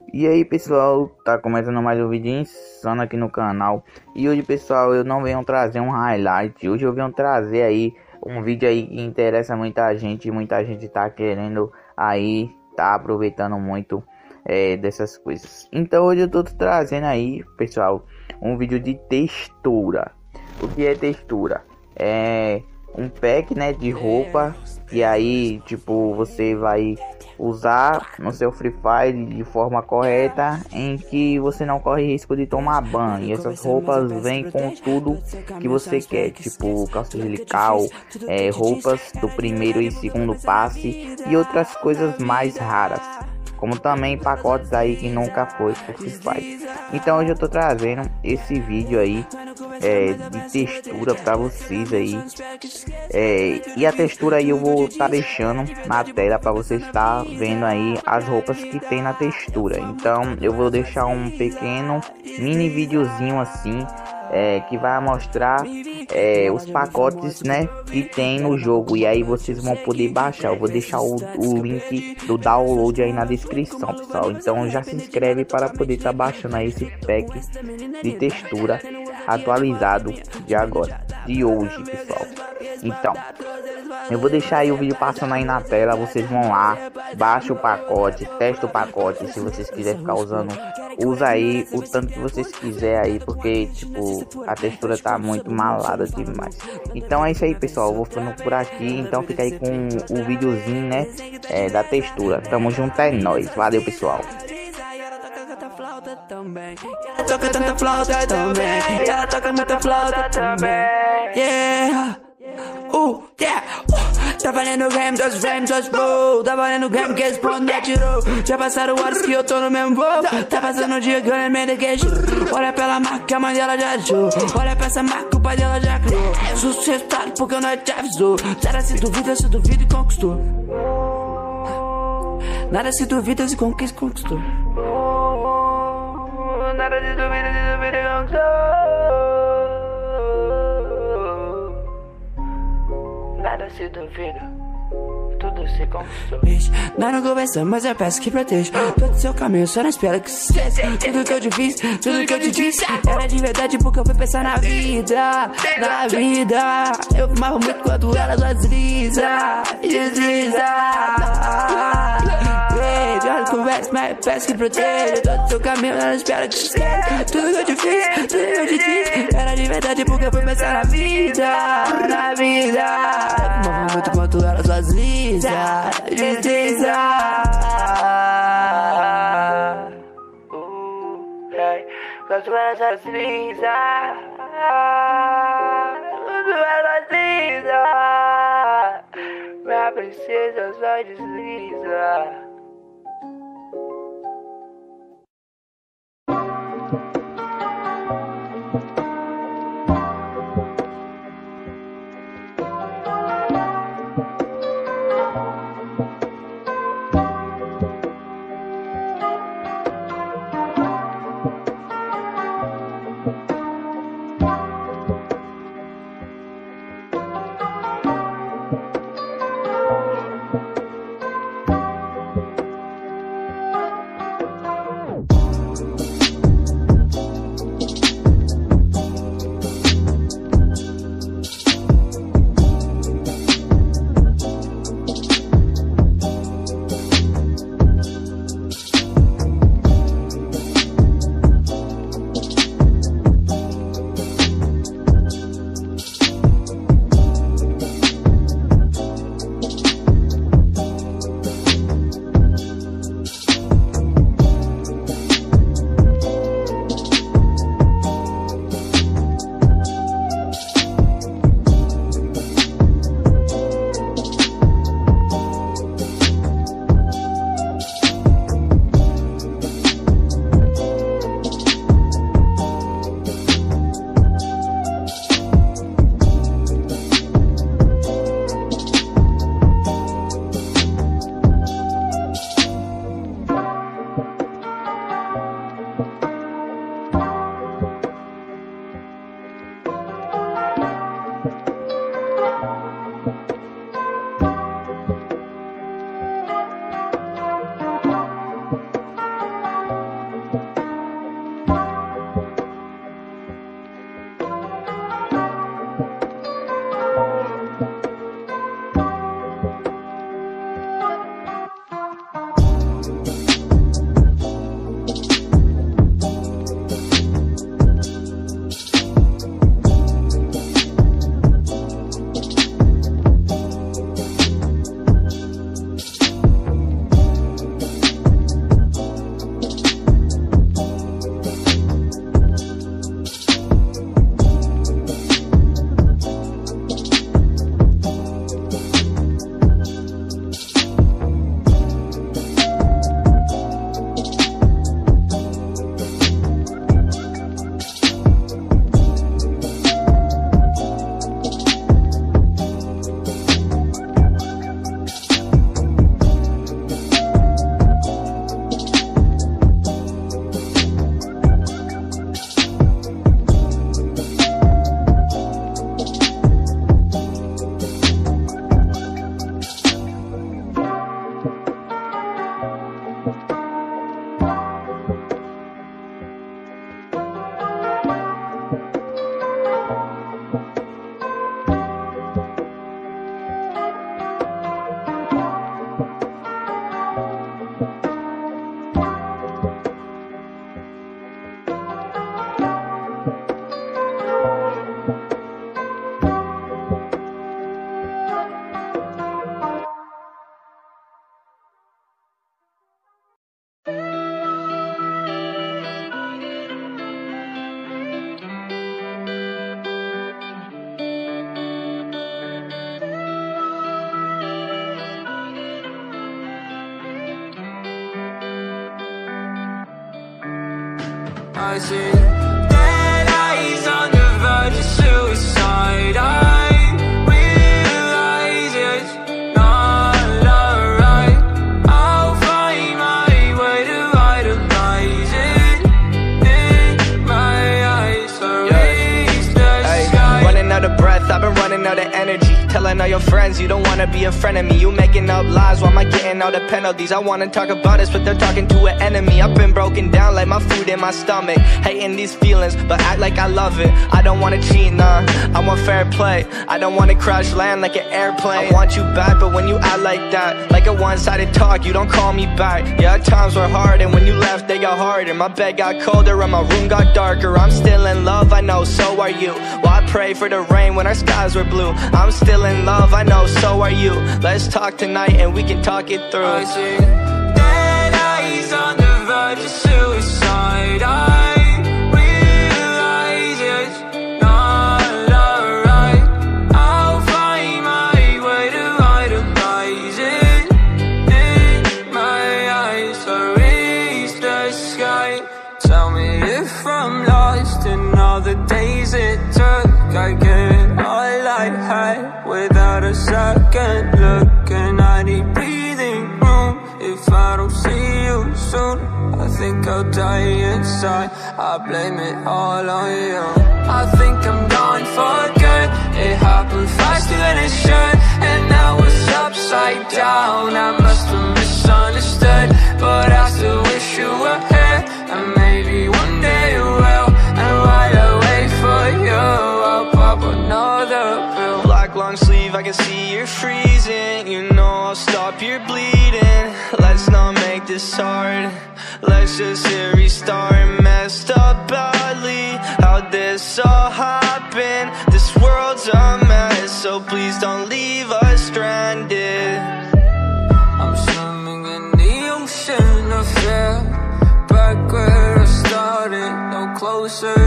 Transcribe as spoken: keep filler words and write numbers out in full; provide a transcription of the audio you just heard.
E aí pessoal, tá começando mais um vídeo insano aqui no canal. E hoje pessoal, eu não venho trazer um highlight. Hoje eu venho trazer aí um vídeo aí que interessa muita gente. Muita gente tá querendo aí, tá aproveitando muito é, dessas coisas. Então hoje eu tô trazendo aí pessoal, um vídeo de textura. O que é textura? É um pack, né, de roupa. E aí tipo, você vai usar no seu Free Fire de forma correta, em que você não corre risco de tomar ban. E essas roupas vêm com tudo que você quer, tipo calça angelical, é, roupas do primeiro e segundo passe e outras coisas mais raras, como também pacotes aí que nunca foi pro Free Fire. Então hoje eu tô trazendo esse vídeo aí é, de textura para vocês aí, é, e a textura aí eu vou estar tá deixando na tela para você estar vendo aí as roupas que tem na textura. Então eu vou deixar um pequeno mini videozinho assim, é, que vai mostrar é, os pacotes, né, que tem no jogo, e aí vocês vão poder baixar. Eu vou deixar o, o link do download aí na descrição, pessoal. Então já se inscreve para poder estar tá baixando aí esse pack de textura atualizado de agora, de hoje, pessoal. Então eu vou deixar aí o vídeo passando aí na tela. Vocês vão lá, baixa o pacote, testa o pacote. Se vocês quiserem ficar usando, usa aí o tanto que vocês quiserem aí, porque tipo, a textura tá muito malada demais. Então é isso aí, pessoal, eu vou ficando por aqui. Então fica aí com o videozinho, né, é, da textura. Tamo junto, é nóis, valeu pessoal. Flauta também, ela toca tanta flauta também, ela toca muita flauta também, yeah, uh, yeah, uh. Tá valendo game, dois frames, dois blow. Tá valendo game que responde, me atirou. Já passaram horas que eu tô no mesmo voo. Tá passando o dia que eu lembrei de queijo. Olha pela marca que a mãe dela já achou. Olha pra essa marca que o pai dela já criou. Sucesso porque eu não te avisou. Nada se duvida, se duvida e conquistou. Nada se duvida, se conquista, conquistou. Nada se duvida, se duvida e conquistou. Nada se duvida, tudo se conquistou. Bicho, nós não conversamos, mas eu peço que proteja todo seu caminho, só não espero que se esqueça. Tudo que eu te fiz, tudo que eu te disse era de verdade, porque eu fui pensar na vida, na vida. Eu fumava muito quando ela desliza, desliza. Conversa, mas peço que proteja todo seu caminho, não espera que se esqueça. Tudo que eu te fiz, tudo que eu te disse era de verdade, porque eu fui pensar na vida, na vida. Eu fumava muito quanto ela só desliza, desliza. Uh, hey, quanto ela só desliza, quanto ela desliza. Minha princesa só desliza. I see dead eyes on the verge of suicide. I realize it's not alright. I'll find my way to idolize it in my eyes. So reach the sky. Running out of breath, I've been running out of energy. Telling all your friends you don't wanna be a friend of me. You making up lies, why am I getting all the penalties? I wanna talk about this, but they're talking to an enemy. I've been broken down like my food in my stomach. Hating these feelings, but act like I love it. I don't wanna cheat, nah, I want fair play. I don't wanna crash land like an airplane. I want you back, but when you act like that, like a one-sided talk, you don't call me back. Yeah, times were hard, and when you left, they got harder. My bed got colder, and my room got darker. I'm still in love, I know, so are you. Well, I pray for the rain when our skies were blue. I'm still in love, I know, so are you. Let's talk tonight and we can talk it through. I see dead eyes on the verge of suicide. I realize it's not alright. I'll find my way to idolize it in my eyes. So reach the sky. Tell me if I'm lost in all the days it took. I get all I had without a second look, and I need breathing room. If I don't see you soon, I think I'll die inside. I blame it all on you. I think I'm gone for good. It happened faster than it should, and now it's upside down. I must have misunderstood, but I still wish you were here, and maybe one day you will. And while I wait for you, I'll pop another pill. Black long sleeve, I can see you're freezing. You know I'll stop your bleeding. Let's not make this hard. Let's just hit restart. Messed up badly, how'd this all happen? This world's a mess, so please don't leave us stranded. I'm swimming in the ocean of fear, back where I started, no closer